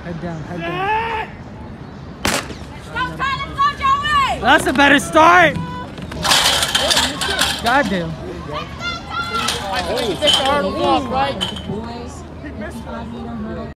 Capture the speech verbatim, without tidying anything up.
Head down, head down. Stop trying to go, Joey! That's a better start! Goddamn. Hey, take the hurdles off, right?